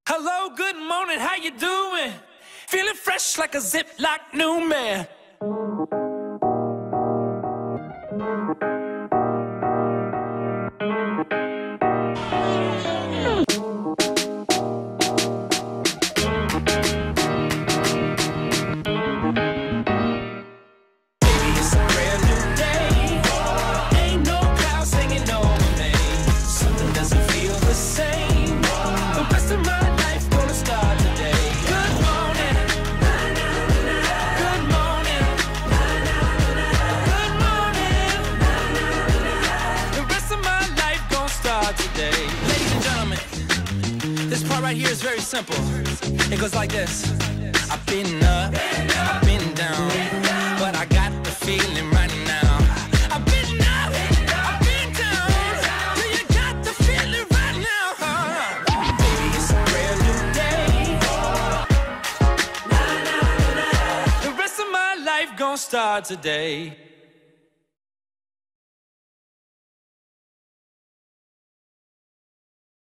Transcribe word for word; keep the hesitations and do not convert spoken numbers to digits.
Hello, good morning, how you doing? Feeling fresh like a Ziploc new man. Today. Ladies and gentlemen, this part right here is very simple. It goes like this. I've been up, I've been down, but I got the feeling right now. I've been up, I've been down, do you got the feeling right now? Baby, it's a brand new day. The rest of my life gonna start today.